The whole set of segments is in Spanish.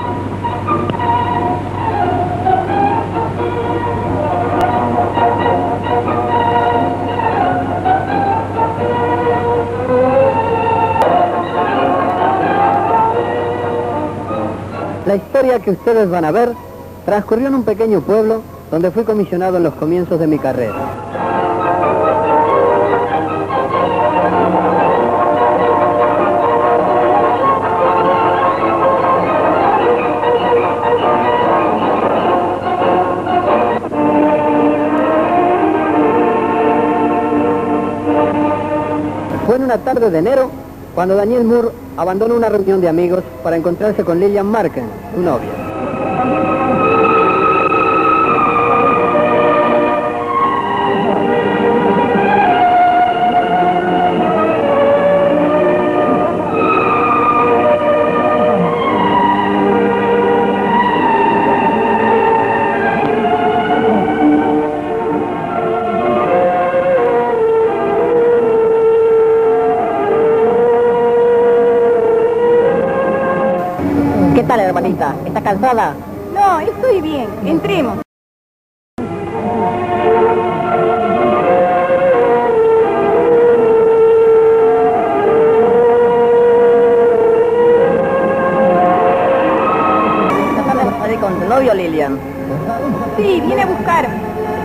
La historia que ustedes van a ver transcurrió en un pequeño pueblo donde fui comisionado en los comienzos de mi carrera. Fue en una tarde de enero cuando Daniel Moore abandonó una reunión de amigos para encontrarse con Lillian Marken, su novia. ¿Qué tal, hermanita? ¿Está cansada? No, estoy bien. Entremos. ¿Estás con tu novio, Lillian? Sí, viene a buscarme.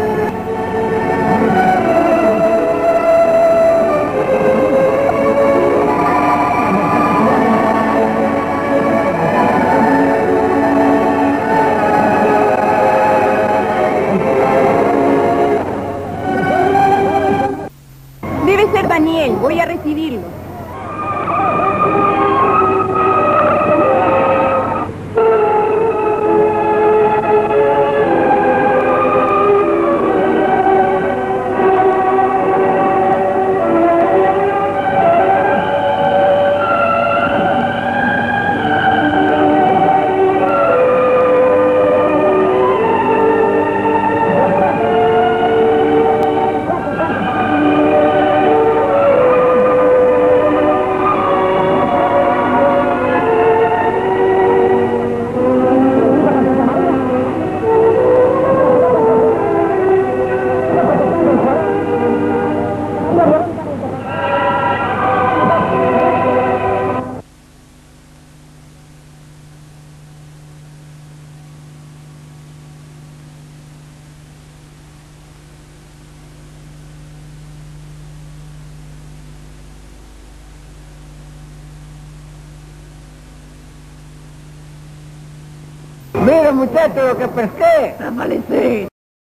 Debe ser Daniel, voy a recibirlo. Mira, muchacho, lo que pesqué. Amanecí.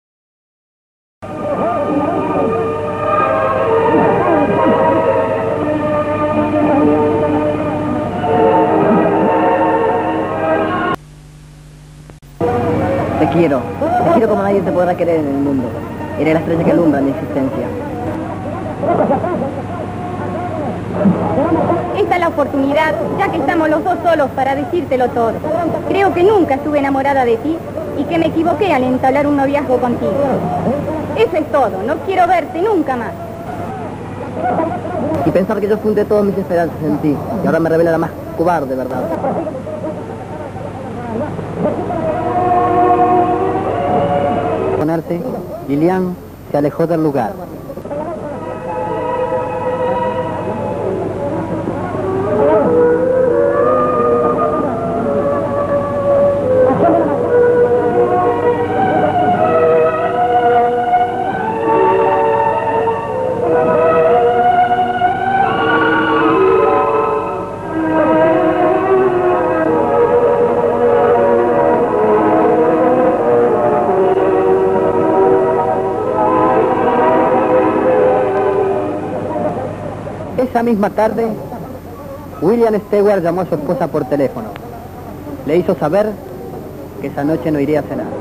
Te quiero como nadie te podrá querer en el mundo. Eres la estrella que alumbra mi existencia. Esta es la oportunidad, ya que estamos los dos solos, para decírtelo todo. Creo que nunca estuve enamorada de ti y que me equivoqué al entablar un noviazgo contigo. Eso es todo, no quiero verte nunca más. Y pensar que yo fundé todas mis esperanzas en ti, y ahora me revela la más cobarde, ¿verdad? Ponerse, Lillian se alejó del lugar. Esa misma tarde, William Stewart llamó a su esposa por teléfono. Le hizo saber que esa noche no iría a cenar.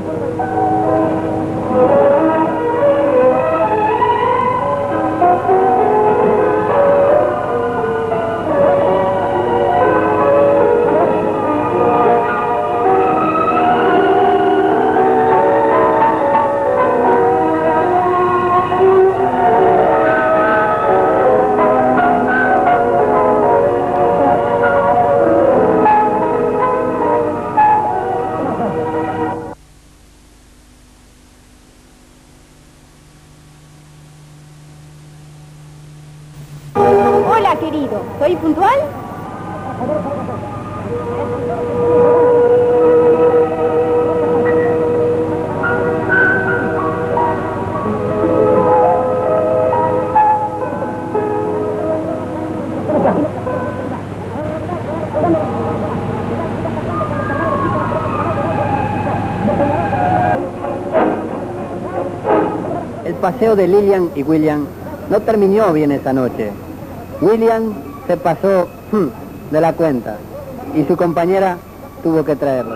paseo de Lillian y William no terminó bien esa noche. William se pasó de la cuenta y su compañera tuvo que traerlo.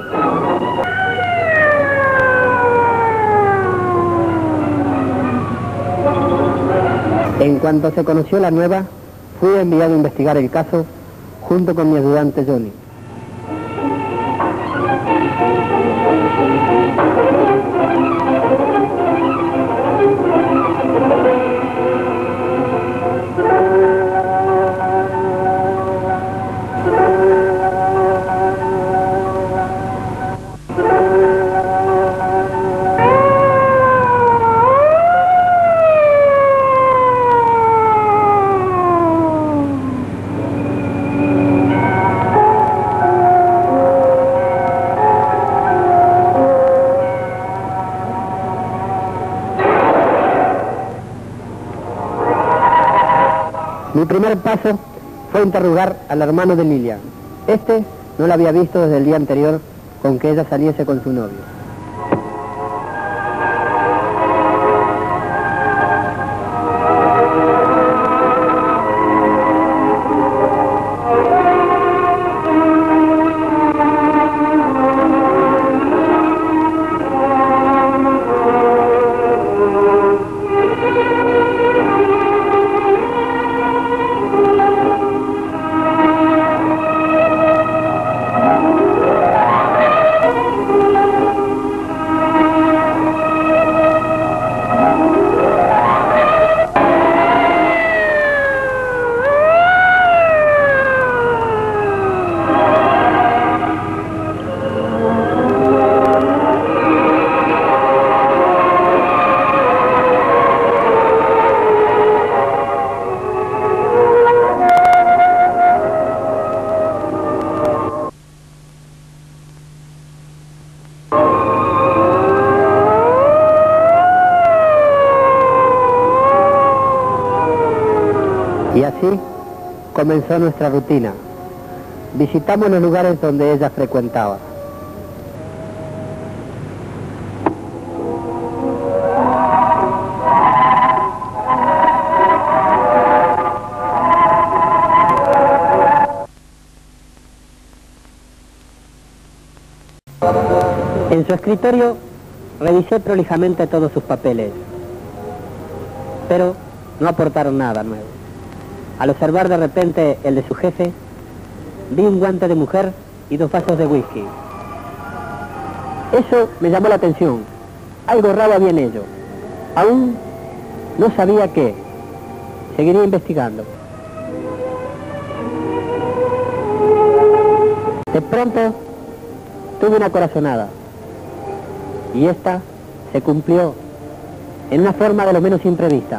En cuanto se conoció la nueva, fui enviado a investigar el caso junto con mi ayudante Johnny. Mi primer paso fue interrogar al hermano de Lillian. Este no la había visto desde el día anterior con que ella saliese con su novio. Y así comenzó nuestra rutina. Visitamos los lugares donde ella frecuentaba. En su escritorio revisé prolijamente todos sus papeles, pero no aportaron nada nuevo. Al observar de repente el de su jefe, vi un guante de mujer y 2 vasos de whisky. Eso me llamó la atención. Algo raro había en ello. Aún no sabía qué. Seguiría investigando. De pronto tuve una corazonada. Y esta se cumplió en una forma de lo menos imprevista.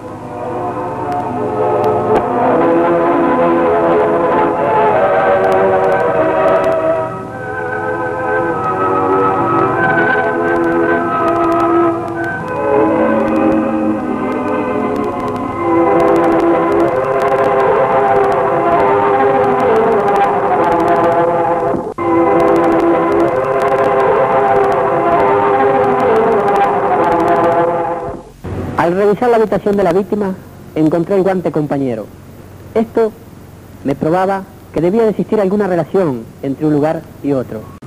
Al revisar la habitación de la víctima, encontré el guante compañero. Esto me probaba que debía de existir alguna relación entre un lugar y otro.